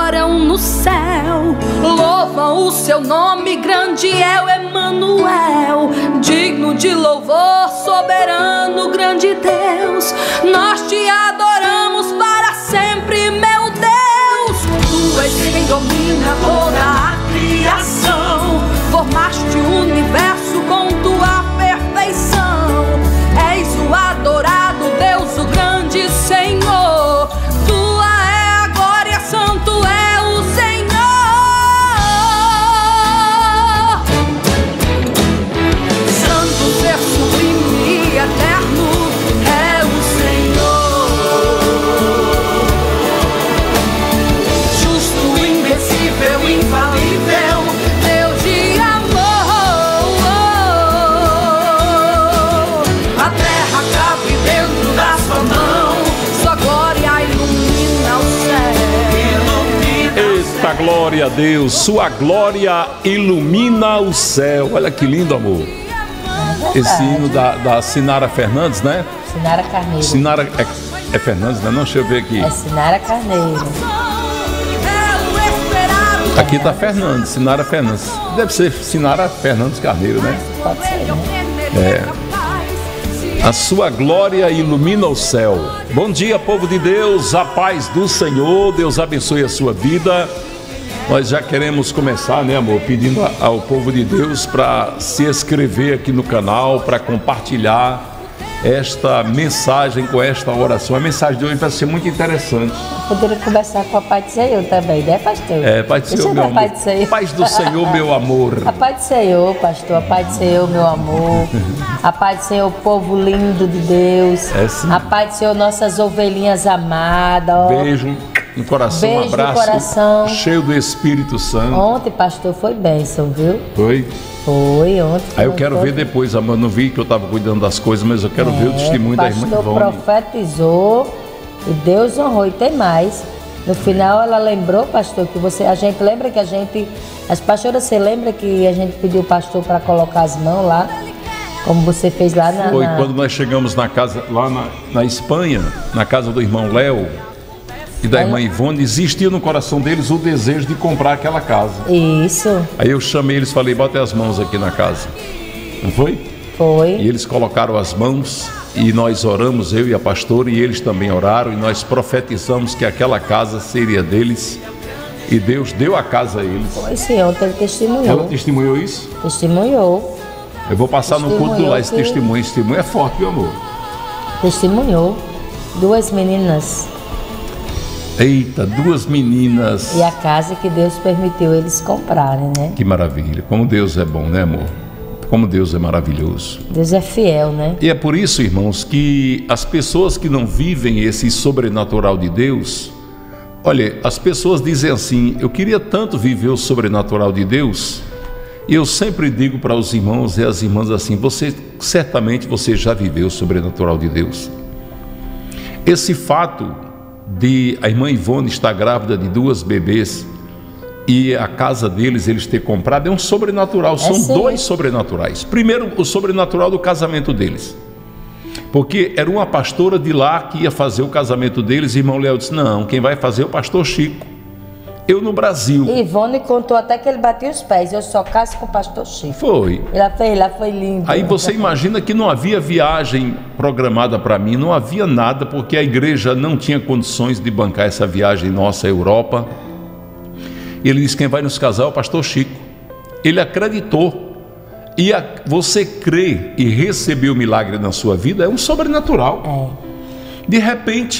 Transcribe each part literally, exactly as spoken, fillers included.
adoram no céu, louvam o seu nome, grande é o Emanuel, digno de louvor, soberano, grande Deus. Nós te adoramos para sempre, meu Deus. Tu és quem domina toda a criação, formaste o universo com tua perfeição. És o adorado Deus, o grande Senhor. Tua é a glória, santo é o Senhor. Santo, ser sublime e eterno é o Senhor. Justo, invencível, infalível, Deus de amor. A terra cabe dentro da sua mão, sua glória ilumina o céu. Eita, glória a Deus, sua glória ilumina o céu. Olha que lindo, amor. Esse hino da, da Sinara Fernandes, né? Sinara Carneiro. Sinara é, é Fernandes, né? Não, deixa eu ver aqui. É Sinara Carneiro. Aqui tá Fernandes, Sinara Fernandes. Deve ser Sinara Fernandes Carneiro, né? Pode ser, É. né? A sua glória ilumina o céu. Bom dia, povo de Deus, a paz do Senhor, Deus abençoe a sua vida. Nós já queremos começar, né, amor, pedindo ao povo de Deus para se inscrever aqui no canal, para compartilhar esta mensagem com esta oração. A mensagem de hoje vai ser muito interessante. Poderia conversar com a Pai do Senhor também, né, pastor? É, Pai do Senhor, meu amor. Pai do Senhor. Paz do Senhor, meu amor. A Pai do Senhor, pastor, a Pai do Senhor, meu amor. A Pai do Senhor, povo lindo de Deus. É, sim. A Pai do Senhor, nossas ovelhinhas amadas. Ó. Beijo no coração, Beijo um abraço no coração. cheio do Espírito Santo. Ontem, pastor, foi bênção, viu? Foi? Foi, ontem. Aí eu foi quero todo... ver depois, amor. Não vi que eu estava cuidando das coisas, mas eu quero é, ver o testemunho da irmã pastor Ivone. Profetizou e Deus honrou. E tem mais. No final ela lembrou, pastor, que você, a gente lembra que a gente, as pastoras, você lembra que a gente pediu o pastor para colocar as mãos lá, como você fez lá na... Foi na... quando nós chegamos na casa, lá na, na Espanha, na casa do irmão Léo e da Aí... irmã Ivone, existia no coração deles o desejo de comprar aquela casa. Isso. Aí eu chamei eles e falei, bota as mãos aqui na casa. Não foi? Foi. E eles colocaram as mãos e nós oramos, eu e a pastora, e eles também oraram, e nós profetizamos que aquela casa seria deles, e Deus deu a casa a eles. Foi sim, ontem ele testemunhou. Ela testemunhou isso? Testemunhou. Eu vou passar no culto lá esse que... testemunho. Esse testemunho é forte, meu amor. Testemunhou. Duas meninas. Eita, duas meninas. E a casa que Deus permitiu eles comprarem, né? Que maravilha. Como Deus é bom, né, amor? Como Deus é maravilhoso. Deus é fiel, né? E é por isso, irmãos, que as pessoas que não vivem esse sobrenatural de Deus, olha, as pessoas dizem assim, eu queria tanto viver o sobrenatural de Deus, e eu sempre digo para os irmãos e as irmãs assim, você, certamente você já viveu o sobrenatural de Deus. Esse fato de a irmã Ivone estar grávida de duas bebês, e a casa deles, eles ter comprado, é um sobrenatural, é são sim. dois sobrenaturais. Primeiro, o sobrenatural do casamento deles, porque era uma pastora de lá que ia fazer o casamento deles, e irmão Léo disse, não, quem vai fazer é o pastor Chico, eu no Brasil. E Ivone contou até que ele batia os pés, eu só caso com o pastor Chico. Foi. Ela foi, ela foi lindo. Aí você imagina que não havia viagem programada para mim, não havia nada, porque a igreja não tinha condições de bancar essa viagem nossa à Europa. Ele disse, quem vai nos casar é o pastor Chico. Ele acreditou. E a, você crê e receber o milagre na sua vida é um sobrenatural. É. De repente,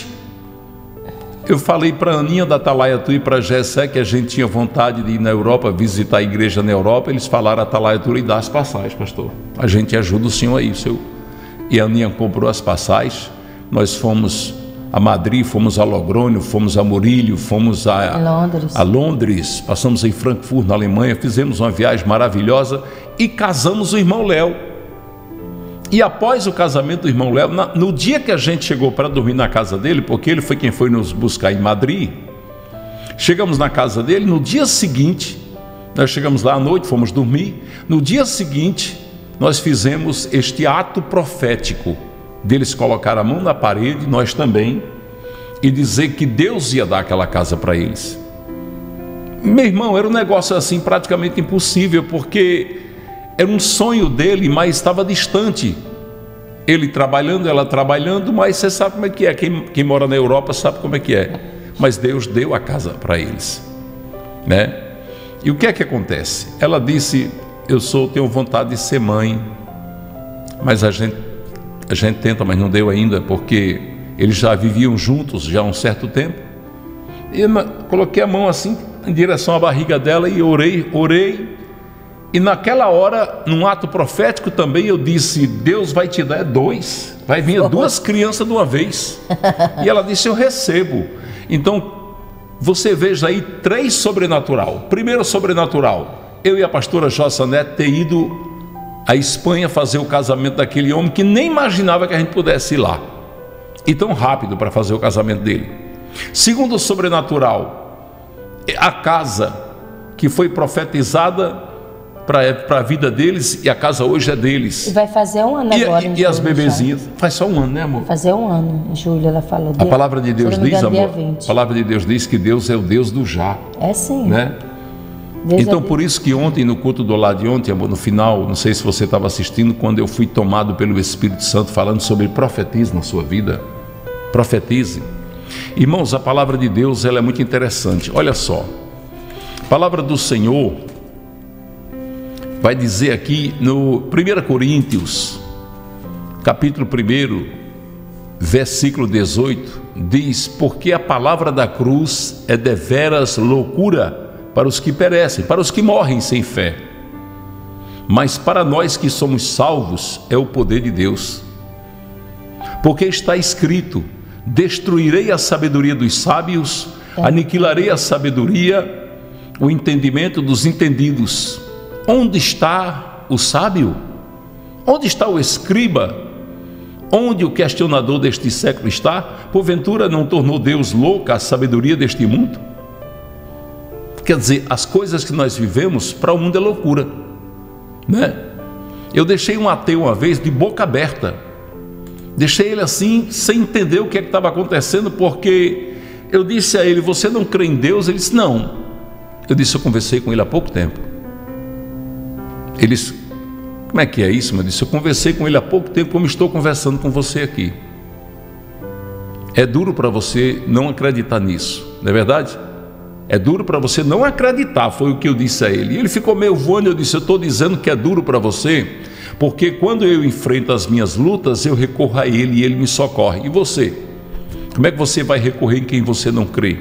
eu falei para a Aninha da Atalaia Tu e para a Gessé que a gente tinha vontade de ir na Europa, visitar a igreja na Europa. Eles falaram, Atalaia Tu, e dá as passagens, pastor. A gente ajuda o senhor aí. O seu... E a Aninha comprou as passagens. Nós fomos a Madrid, fomos a Logrônio, fomos a Murilho, fomos a Londres. a Londres, passamos em Frankfurt, na Alemanha, fizemos uma viagem maravilhosa e casamos o irmão Léo. E após o casamento do irmão Léo, na, no dia que a gente chegou para dormir na casa dele, porque ele foi quem foi nos buscar em Madrid, chegamos na casa dele, no dia seguinte, nós chegamos lá à noite, fomos dormir, no dia seguinte, nós fizemos este ato profético, deles colocar a mão na parede, nós também, e dizer que Deus ia dar aquela casa para eles. Meu irmão, era um negócio assim praticamente impossível, porque era um sonho dele, mas estava distante. Ele trabalhando, ela trabalhando, mas você sabe como é que é. Quem, quem mora na Europa sabe como é que é. Mas Deus deu a casa para eles, né? E o que é que acontece? Ela disse: eu sou, tenho vontade de ser mãe, mas a gente, a gente tenta, mas não deu ainda, porque eles já viviam juntos já há um certo tempo. E eu coloquei a mão assim em direção à barriga dela e orei, orei. E naquela hora, num ato profético também, eu disse: Deus vai te dar dois, vai vir duas crianças de uma vez. E ela disse: eu recebo. Então, você veja aí três sobrenatural. Primeiro sobrenatural, eu e a pastora Jossa Neto ter ido à Espanha fazer o casamento daquele homem que nem imaginava que a gente pudesse ir lá, e tão rápido para fazer o casamento dele. Segundo sobrenatural, a casa que foi profetizada para a vida deles, e a casa hoje é deles. E vai fazer um ano e, agora. E, e as bebezinhas, já. Faz só um ano, né, amor? Fazer um ano, em julho ela falou. A palavra de Deus diz, engano, amor, a palavra de Deus diz que Deus é o Deus do já. É sim. Né? Deus então, é por isso que ontem, no culto do lado de ontem, amor, no final, não sei se você estava assistindo, quando eu fui tomado pelo Espírito Santo, falando sobre profetize na sua vida. Profetize. Irmãos, a palavra de Deus, ela é muito interessante. Olha só, a palavra do Senhor vai dizer aqui no primeira Coríntios, capítulo um, versículo dezoito, diz: porque a palavra da cruz é deveras loucura para os que perecem, para os que morrem sem fé, mas para nós que somos salvos é o poder de Deus. Porque está escrito: destruirei a sabedoria dos sábios, aniquilarei a sabedoria, o entendimento dos entendidos. Onde está o sábio? Onde está o escriba? Onde o questionador deste século está? Porventura não tornou Deus louca a sabedoria deste mundo? Quer dizer, as coisas que nós vivemos, para o mundo é loucura, né? Eu deixei um ateu uma vez de boca aberta. Deixei ele assim, sem entender o que é que estava acontecendo, porque eu disse a ele: você não crê em Deus? Ele disse: não. Eu disse: eu conversei com ele há pouco tempo. Ele disse: como é que é isso? Eu disse: eu conversei com ele há pouco tempo, como estou conversando com você aqui. É duro para você não acreditar nisso, não é verdade? É duro para você não acreditar, foi o que eu disse a ele. E ele ficou meio voando. Eu disse: eu estou dizendo que é duro para você, porque quando eu enfrento as minhas lutas, eu recorro a ele e ele me socorre. E você? Como é que você vai recorrer em quem você não crê?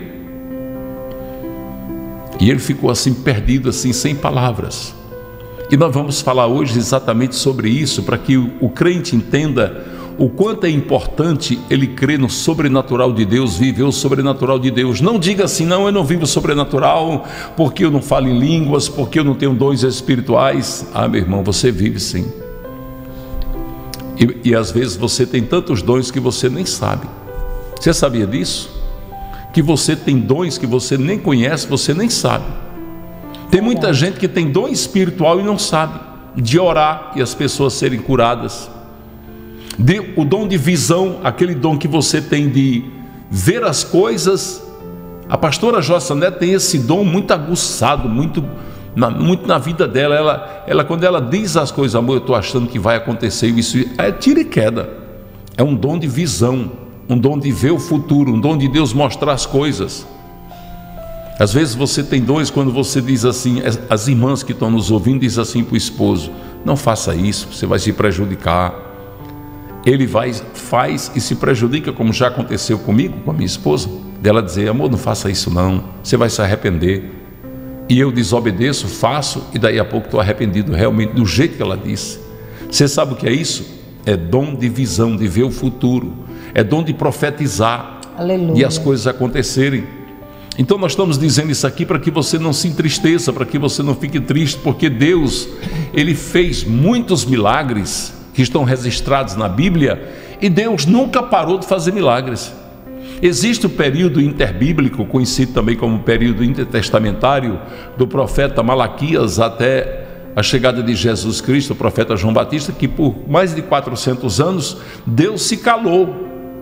E ele ficou assim, perdido, assim, sem palavras. E nós vamos falar hoje exatamente sobre isso, para que o, o crente entenda o quanto é importante ele crer no sobrenatural de Deus, viver o sobrenatural de Deus. Não diga assim: não, eu não vivo sobrenatural, porque eu não falo em línguas, porque eu não tenho dons espirituais. Ah, meu irmão, você vive sim. E, e às vezes você tem tantos dons que você nem sabe. Você sabia disso? Que você tem dons que você nem conhece, você nem sabe. Tem muita gente que tem dom espiritual e não sabe, de orar e as pessoas serem curadas. De, o dom de visão, aquele dom que você tem de ver as coisas. A pastora Jossa Neto tem esse dom muito aguçado, muito na, muito na vida dela. Ela, ela, quando ela diz as coisas: amor, eu estou achando que vai acontecer isso, é tira e queda. É um dom de visão, um dom de ver o futuro, um dom de Deus mostrar as coisas. Às vezes você tem dons quando você diz assim, as irmãs que estão nos ouvindo dizem assim para o esposo: não faça isso, você vai se prejudicar. Ele vai, faz e se prejudica, como já aconteceu comigo, com a minha esposa, dela dizer: amor, não faça isso não, você vai se arrepender. E eu desobedeço, faço, e daí a pouco estou arrependido, realmente, do jeito que ela disse. Você sabe o que é isso? É dom de visão, de ver o futuro, é dom de profetizar. Aleluia. E as coisas acontecerem. Então nós estamos dizendo isso aqui para que você não se entristeça, para que você não fique triste, porque Deus, Ele fez muitos milagres que estão registrados na Bíblia, e Deus nunca parou de fazer milagres. Existe o período interbíblico, conhecido também como período intertestamentário, do profeta Malaquias até a chegada de Jesus Cristo, o profeta João Batista, que por mais de quatrocentos anos Deus se calou.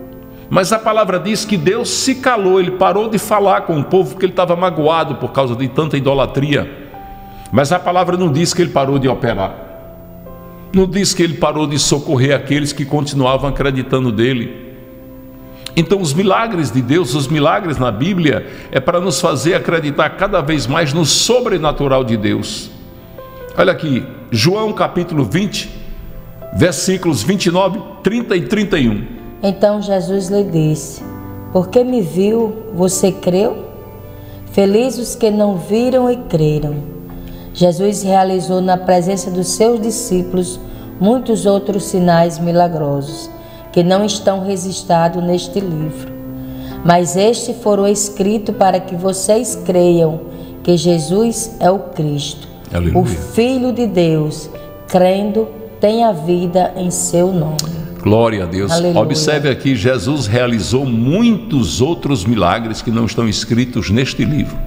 Mas a palavra diz que Deus se calou, ele parou de falar com o povo porque ele estava magoado por causa de tanta idolatria. Mas a palavra não diz que ele parou de operar. Não diz que ele parou de socorrer aqueles que continuavam acreditando nele. Então os milagres de Deus, os milagres na Bíblia, é para nos fazer acreditar cada vez mais no sobrenatural de Deus. Olha aqui, João capítulo vinte, versículos vinte e nove, trinta e trinta e um. Então Jesus lhe disse: porque me viu, você creu? Felizes os que não viram e creram. Jesus realizou na presença dos seus discípulos muitos outros sinais milagrosos, que não estão registrados neste livro. Mas estes foram escritos para que vocês creiam que Jesus é o Cristo, Aleluia. O Filho de Deus. Crendo, tem a vida em seu nome. Glória a Deus. Aleluia. Observe aqui, Jesus realizou muitos outros milagres que não estão escritos neste livro.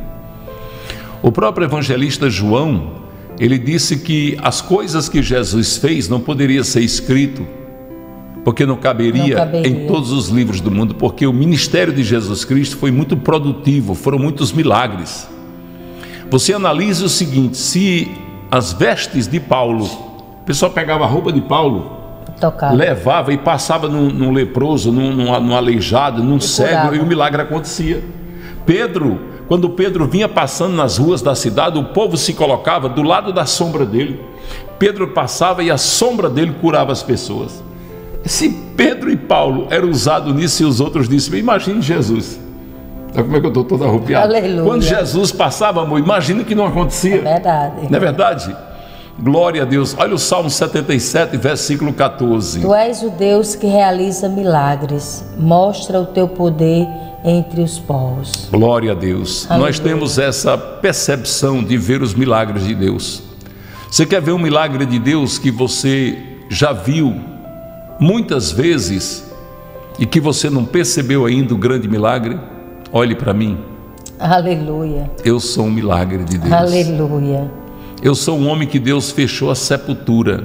O próprio evangelista João, ele disse que as coisas que Jesus fez não poderia ser escrito, porque não caberia, não caberia em todos os livros do mundo, porque o ministério de Jesus Cristo foi muito produtivo, foram muitos milagres. Você analisa o seguinte: se as vestes de Paulo, o pessoal pegava a roupa de Paulo, Tocava. levava e passava num, num leproso, num, num, num aleijado, num e cego, curava. E o milagre acontecia. Pedro, quando Pedro vinha passando nas ruas da cidade, o povo se colocava do lado da sombra dele. Pedro passava e a sombra dele curava as pessoas. Se Pedro e Paulo eram usados nisso e os outros disseram, imagine Jesus. Olha como é que eu estou todo arrupiado. Aleluia. Quando Jesus passava, amor, imagina que não acontecia. É verdade. Não é verdade? Glória a Deus. Olha o Salmo setenta e sete, versículo quatorze. Tu és o Deus que realiza milagres. Mostra o teu poder entre os povos. Glória a Deus. Aleluia. Nós temos essa percepção de ver os milagres de Deus. Você quer ver um milagre de Deus que você já viu muitas vezes e que você não percebeu ainda o grande milagre? Olhe para mim. Aleluia. Eu sou um milagre de Deus. Aleluia. Eu sou um homem que Deus fechou a sepultura.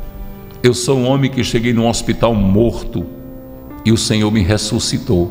Eu sou um homem que cheguei num hospital morto e o Senhor me ressuscitou.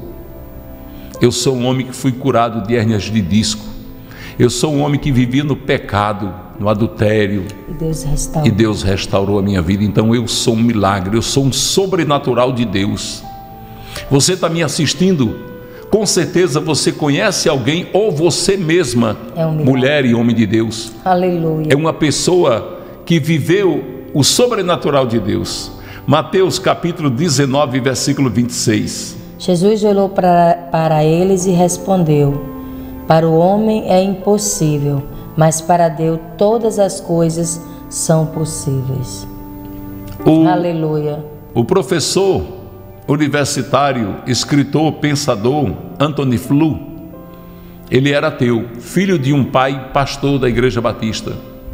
Eu sou um homem que fui curado de hérnias de disco. Eu sou um homem que vivia no pecado, no adultério, e Deus restaurou, e Deus restaurou a minha vida. Então eu sou um milagre, eu sou um sobrenatural de Deus. Você está me assistindo? Com certeza você conhece alguém, ou você mesma, é um mulher e homem de Deus. Aleluia. É uma pessoa que viveu o sobrenatural de Deus. Mateus capítulo dezenove, versículo vinte e seis. Jesus olhou para, para eles e respondeu: para o homem é impossível, mas para Deus todas as coisas são possíveis. O, Aleluia. O professor universitário, escritor, pensador Anthony Flew, ele era ateu, filho de um pai pastor da Igreja Batista.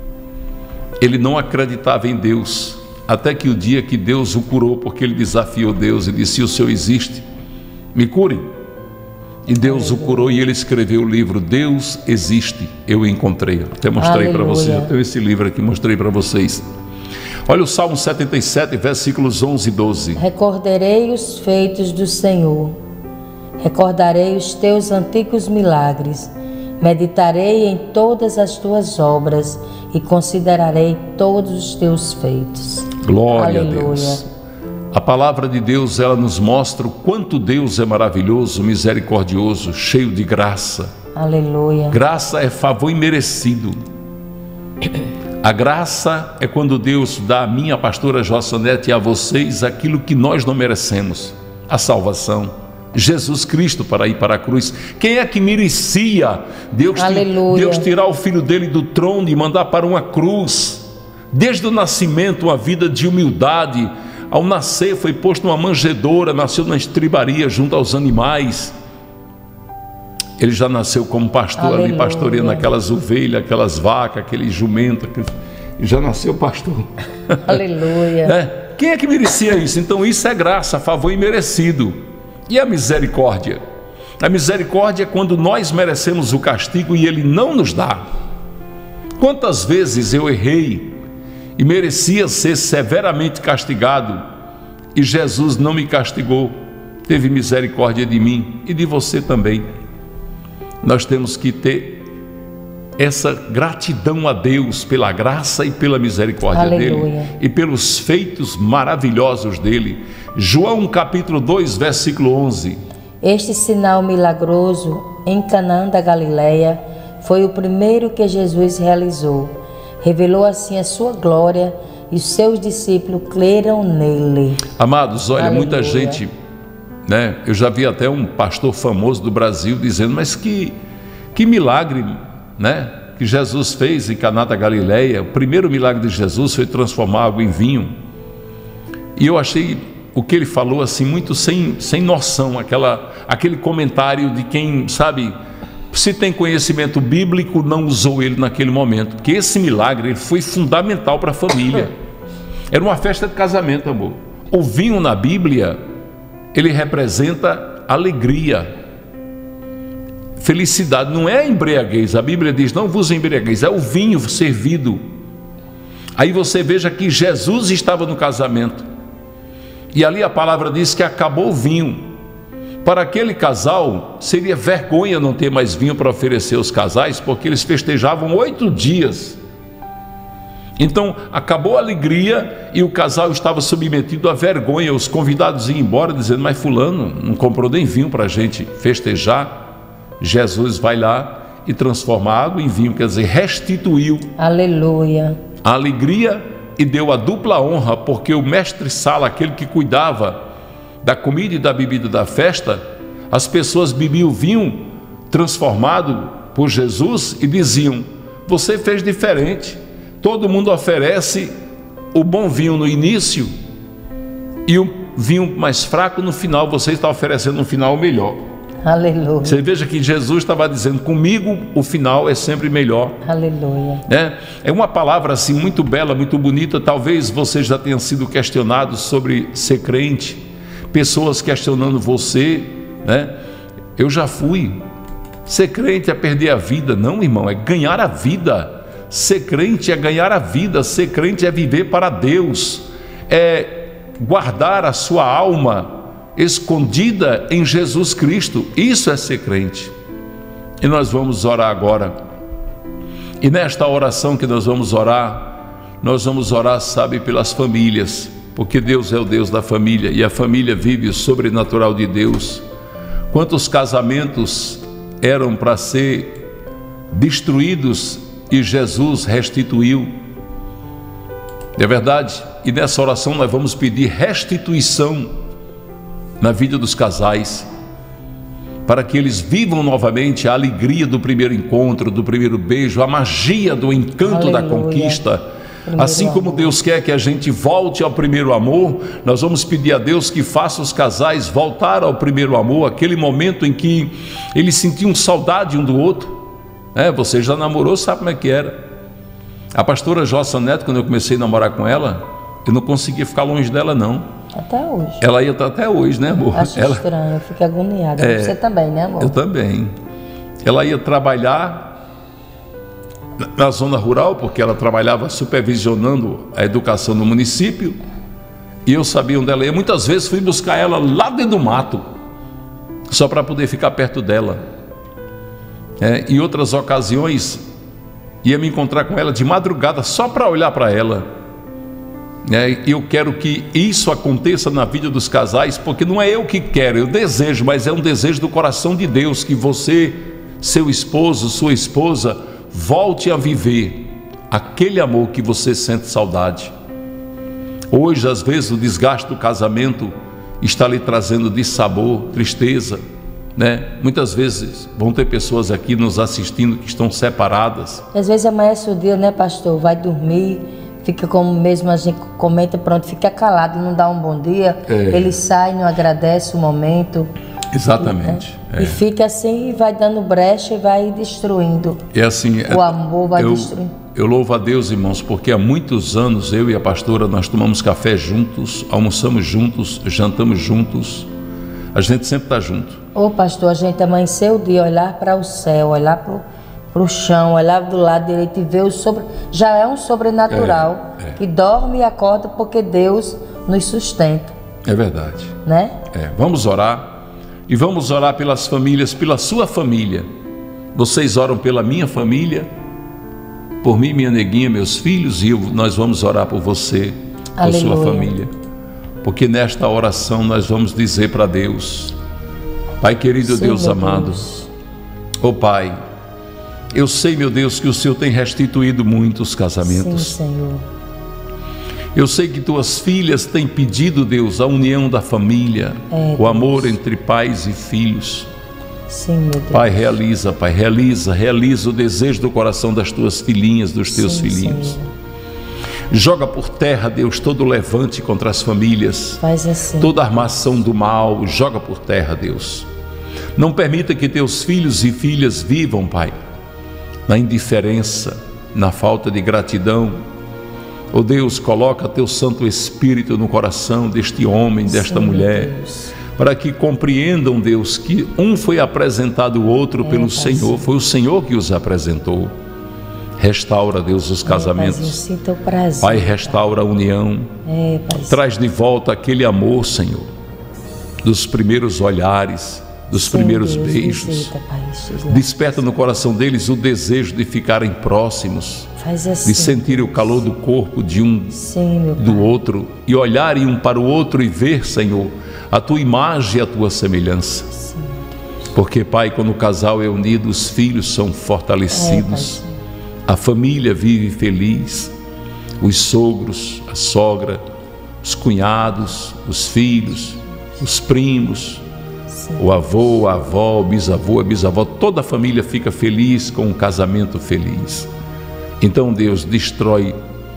Ele não acreditava em Deus, até que o dia que Deus o curou, porque ele desafiou Deus e disse: se o Senhor existe, me cure. E Deus Aleluia. O curou e ele escreveu o livro Deus Existe, Eu Encontrei. Até mostrei para vocês, eu tenho esse livro aqui, mostrei para vocês. Olha o Salmo setenta e sete, versículos onze e doze. Recordarei os feitos do Senhor, recordarei os teus antigos milagres, meditarei em todas as tuas obras e considerarei todos os teus feitos. Glória Aleluia. a Deus. A palavra de Deus, ela nos mostra o quanto Deus é maravilhoso, misericordioso, cheio de graça. Aleluia. Graça é favor imerecido. A graça é quando Deus dá a mim, a pastora Jocelynete, e a vocês aquilo que nós não merecemos: a salvação, Jesus Cristo para ir para a cruz. Quem é que merecia Deus, Deus tirar o filho dele do trono e mandar para uma cruz? Desde o nascimento, uma vida de humildade. Ao nascer foi posto numa manjedoura, nasceu na estribaria junto aos animais. Ele já nasceu como pastor. Aleluia. Ali pastoreando aquelas ovelhas, aquelas vacas, aquele jumento. Aquele... já nasceu pastor. Aleluia. É. Quem é que merecia isso? Então isso é graça, favor imerecido. E a misericórdia? A misericórdia é quando nós merecemos o castigo e Ele não nos dá. Quantas vezes eu errei e merecia ser severamente castigado e Jesus não me castigou? teve misericórdia de mim e de você também. Nós temos que ter essa gratidão a Deus pela graça e pela misericórdia Aleluia. dele e pelos feitos maravilhosos dele. João capítulo dois, versículo onze. Este sinal milagroso em Canaã da Galileia foi o primeiro que Jesus realizou. Revelou assim a sua glória e os seus discípulos creram nele. Amados, olha, Aleluia. muita gente, né? Eu já vi até um pastor famoso do Brasil dizendo, mas que, que milagre, né, que Jesus fez em Caná da Galileia. O primeiro milagre de Jesus foi transformar água em vinho. E eu achei o que ele falou assim muito sem, sem noção, aquela, aquele comentário de quem, sabe, se tem conhecimento bíblico, não usou ele naquele momento, porque esse milagre ele foi fundamental para a família. Era uma festa de casamento, amor. O vinho na Bíblia, ele representa alegria, felicidade, não é embriaguez. A Bíblia diz, não vos embriagueis, é o vinho servido. Aí você veja que Jesus estava no casamento, e ali a palavra diz que acabou o vinho. Para aquele casal, seria vergonha não ter mais vinho para oferecer aos casais, porque eles festejavam oito dias. Então, acabou a alegria e o casal estava submetido à vergonha. Os convidados iam embora dizendo, mas fulano não comprou nem vinho para a gente festejar. Jesus vai lá e transforma a água em vinho, quer dizer, restituiu Aleluia. a alegria e deu a dupla honra, porque o mestre-sala, aquele que cuidava da comida e da bebida da festa, as pessoas bebiam o vinho transformado por Jesus e diziam, você fez diferente, todo mundo oferece o bom vinho no início e o vinho mais fraco no final, você está oferecendo um final melhor. Aleluia. Você veja que Jesus estava dizendo, comigo o final é sempre melhor. Aleluia. É, é uma palavra assim muito bela, muito bonita. Talvez você já tenha sido questionado sobre ser crente, pessoas questionando você, né? Eu já fui. Ser crente é perder a vida. Não, irmão, é ganhar a vida. Ser crente é ganhar a vida. Ser crente é viver para Deus, é guardar a sua alma escondida em Jesus Cristo. Isso é ser crente. E nós vamos orar agora. E nesta oração que nós vamos orar, nós vamos orar, sabe, pelas famílias, porque Deus é o Deus da família e a família vive o sobrenatural de Deus. Quantos casamentos eram para ser destruídos e Jesus restituiu? É verdade. E nessa oração nós vamos pedir restituição na vida dos casais, para que eles vivam novamente a alegria do primeiro encontro, do primeiro beijo, a magia do encanto Aleluia. Da conquista. Primeiro assim como amor. Deus quer que a gente volte ao primeiro amor, nós vamos pedir a Deus que faça os casais voltar ao primeiro amor, aquele momento em que eles sentiam saudade um do outro. É, você já namorou, sabe como é que era. A pastora Jossa Neto, quando eu comecei a namorar com ela, eu não conseguia ficar longe dela, não. Até hoje. Ela ia estar até hoje, né, amor? Acho ela... estranho, eu fico agoniada. É, você também, né, amor? Eu também. Ela ia trabalhar na zona rural, porque ela trabalhava supervisionando a educação no município, e eu sabia onde ela ia. Muitas vezes fui buscar ela lá dentro do mato, só para poder ficar perto dela. É, em outras ocasiões, ia me encontrar com ela de madrugada, só para olhar para ela. É, eu quero que isso aconteça na vida dos casais, porque não é eu que quero, eu desejo, mas é um desejo do coração de Deus, que você, seu esposo, sua esposa, volte a viver aquele amor que você sente saudade. Hoje, às vezes, o desgaste do casamento está lhe trazendo dissabor, tristeza, né? Muitas vezes vão ter pessoas aqui nos assistindo que estão separadas. Às vezes amanhece o dia, né, pastor? Vai dormir, fica como mesmo a gente comenta, pronto, fica calado, não dá um bom dia, é. Ele sai, não agradece o momento. Exatamente. E, né? é. e fica assim, e vai dando brecha e vai destruindo. É assim, o amor vai eu, destruindo. Eu louvo a Deus, irmãos, porque há muitos anos eu e a pastora, nós tomamos café juntos, almoçamos juntos, jantamos juntos, a gente sempre está junto. Ô pastor, a gente amanheceu o dia, olhar para o céu, olhar para o para o chão, olhar do lado direito e ver o sobre... Já é um sobrenatural, é, é. que dorme e acorda porque Deus nos sustenta. É verdade. Né? É, vamos orar. E vamos orar pelas famílias, pela sua família. Vocês oram pela minha família, por mim, minha neguinha, meus filhos, e eu, nós vamos orar por você, por Aleluia. sua família. Porque nesta oração nós vamos dizer para Deus: Pai querido, Sim, Deus meu amado, Deus. ó Pai, eu sei, meu Deus, que o Senhor tem restituído muitos casamentos. Sim, Senhor. Eu sei que tuas filhas têm pedido, Deus, a união da família, É, o amor Deus. entre pais e filhos. Sim, meu Deus. Pai, realiza, Pai, realiza, realiza o desejo do coração das tuas filhinhas, dos teus Sim, filhinhos. Senhor. Joga por terra, Deus, todo levante contra as famílias, Faz assim. toda armação do mal, joga por terra, Deus. Não permita que teus filhos e filhas vivam, Pai, na indiferença, na falta de gratidão. Ó Deus, coloca teu Santo Espírito no coração deste homem, desta Sim, mulher, meu Deus. para que compreendam, Deus, que um foi apresentado ao outro É, pelo Pai, Senhor, sim. foi o Senhor que os apresentou. Restaura, Deus, os É, casamentos. Paizinho, sinta o prazer. Pai, restaura a união. É, Paizinho. Traz de volta aquele amor, Senhor, dos primeiros olhares, dos Sim, primeiros Deus, beijos. visita, Pai, este lá. Desperta no coração deles o desejo de ficarem próximos, Faz assim. de sentir o calor do corpo de um Sim, meu Pai. do outro e olharem um para o outro e ver, Senhor, a tua imagem e a tua semelhança. Sim, Porque, Pai, quando o casal é unido, os filhos são É, fortalecidos, Paizinho. a família vive feliz, os sogros, a sogra, os cunhados, os filhos, os primos, Sim. o avô, a avó, o bisavô, a bisavó, toda a família fica feliz com um casamento feliz. Então, Deus, destrói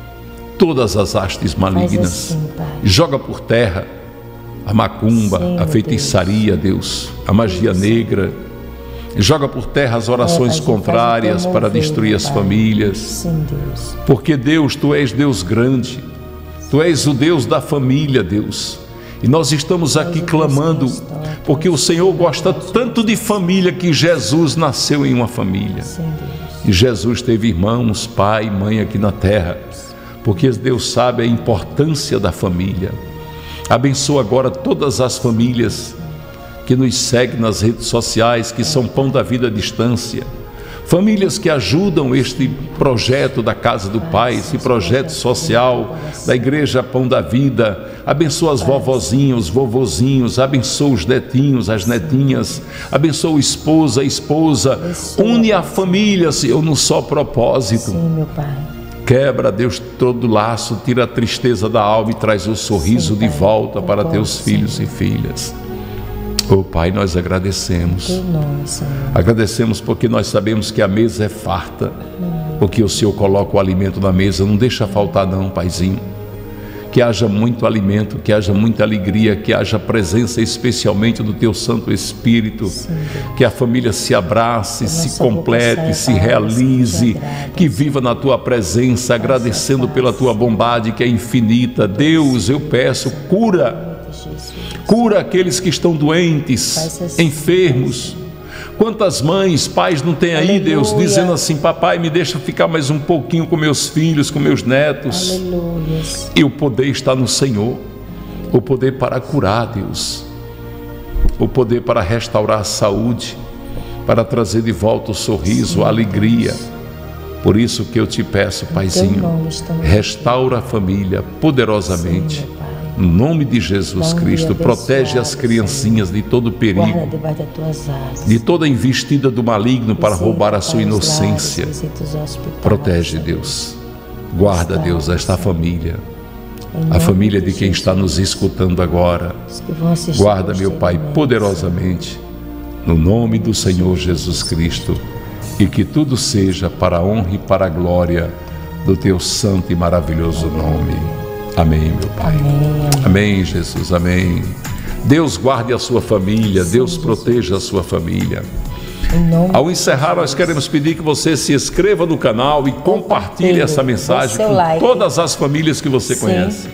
todas as hastes malignas, assim, Pai. joga por terra a macumba, Sim, a meu feitiçaria, Deus, a magia negra, joga por terra as orações É, Pai, contrárias faz o teu para mover, destruir as Pai. famílias. Sim, Deus. Porque, Deus, Tu és Deus grande, Tu és o Deus da família, Deus. E nós estamos aqui o Deus clamando, que restaura, porque o Senhor gosta tanto de família que Jesus nasceu em uma família. Sim, Deus. E Jesus teve irmãos, pai e mãe aqui na terra, porque Deus sabe a importância da família. Abençoa agora todas as famílias que nos seguem nas redes sociais, que são Pão da Vida à distância. Famílias que ajudam este projeto da Casa do Pai, esse projeto social da Igreja Pão da Vida. Abençoa as vovozinhas, os vovozinhos, abençoa os netinhos, as netinhas, abençoa o esposo, a esposa. Une a família, Senhor, num só propósito. Sim, meu Pai. Quebra, Deus, todo laço, tira a tristeza da alma e traz o sorriso Sim, de Pai. volta para Concordo, teus filhos Senhor. e filhas. Oh Pai, nós agradecemos. Teu nome, Senhor. Agradecemos porque nós sabemos que a mesa é farta, porque o Senhor coloca o alimento na mesa, não deixa faltar não, Paizinho. Que haja muito alimento, que haja muita alegria, que haja presença especialmente do Teu Santo Espírito, que a família se abrace, Que se nossa boca complete, saia se palavras que te realize, agradam, que viva na Tua presença, agradecendo pela Tua bondade que é infinita. Deus, eu peço, cura, Jesus. cura aqueles que estão doentes, Faz assim, enfermos. Quantas mães, pais não tem aí, Deus, Aleluia. dizendo assim: papai, me deixa ficar mais um pouquinho com meus filhos, com meus netos. Aleluia. E o poder está no Senhor, o poder para curar, Deus, o poder para restaurar a saúde, para trazer de volta o sorriso, a alegria. Por isso que eu te peço, Paizinho, nome estamos restaura a família poderosamente. Sim, meu Pai. No nome de Jesus Dá um Cristo, dia protege as abençoado, criancinhas de todo Guarda perigo, debaixo das tuas asas. de toda investida do maligno para Visita, roubar a Pai, sua os inocência. lares, visita os hospitais, Protege, Senhor. Deus. Guarda, Deus, esta família, Em a nome família de quem Jesus. está nos escutando agora. Os que vão assistir Guarda, meu Pai, posteriormente, poderosamente, no nome do Senhor Jesus Cristo, e que tudo seja para a honra e para a glória do Teu santo e maravilhoso nome. Amém, meu Pai. Amém, amém. Amém, Jesus, amém. Deus guarde a sua família, Deus proteja a sua família. Em nome Ao encerrar, nós queremos pedir que você se inscreva no canal e compartilhe essa mensagem dê seu com like. todas as famílias que você Sim. conhece.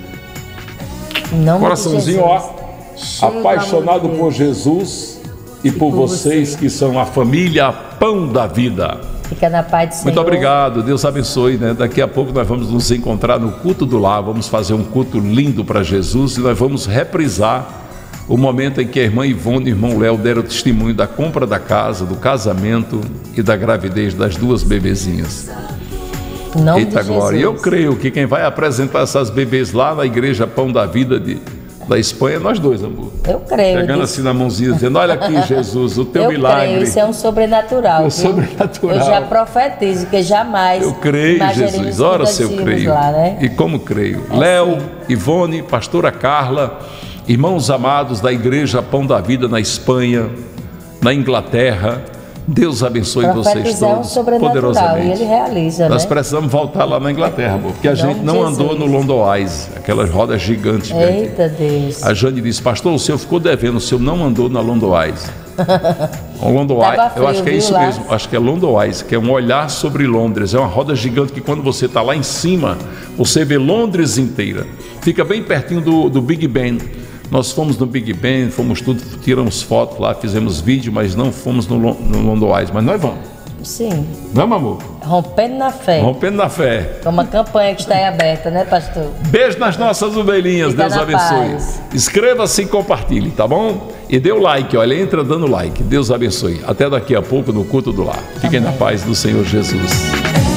Em nome Coraçãozinho, de ó, Jesus. Cheio do apaixonado amor de por Deus. Jesus e, E por por vocês você. que são a família Pão da Vida. Fica na paz do Senhor. Muito obrigado, Deus abençoe, né? Daqui a pouco nós vamos nos encontrar no culto do lar, vamos fazer um culto lindo para Jesus e nós vamos reprisar o momento em que a irmã Ivone e o irmão Léo deram testemunho da compra da casa, do casamento e da gravidez das duas bebezinhas. Não. Eita glória, eu creio que quem vai apresentar essas bebês lá na igreja Pão da Vida de, da Espanha é nós dois, amor. Eu creio. Pegando assim na mãozinha, dizendo, olha aqui Jesus, o teu eu milagre. Creio, isso é um sobrenatural. É sobrenatural. Eu já profetizo que jamais. Eu creio, Jesus, ora se eu creio. Lá, né? E como creio. É Léo, sim. Ivone, pastora Carla, irmãos amados da igreja Pão da Vida na Espanha, na Inglaterra, Deus abençoe vocês todos, um sobrenatural, poderosamente. E ele realiza, Nós né? precisamos voltar lá na Inglaterra, amor, porque a gente não andou no Londonwise, aquelas rodas gigantes. Eita Deus. A Jane disse, pastor, o senhor ficou devendo, o senhor não andou na Londonwise. O Londonwise, eu acho que é isso mesmo, acho que é Londonwise, que é um olhar sobre Londres, é uma roda gigante que quando você está lá em cima, você vê Londres inteira. Fica bem pertinho do, do Big Ben. Nós fomos no Big Ben, fomos tudo, tiramos foto lá, fizemos vídeo, mas não fomos no, no Londonwise, mas nós vamos. Sim. Vamos, amor? Rompendo na fé. Rompendo na fé. É uma campanha que está aí aberta, né, pastor? Beijo nas nossas ovelhinhas, Fica Deus abençoe. Paz. Inscreva-se e compartilhe, tá bom? E dê o like, olha, entra dando like. Deus abençoe. Até daqui a pouco no culto do lar. Fiquem Amém. Na paz do Senhor Jesus.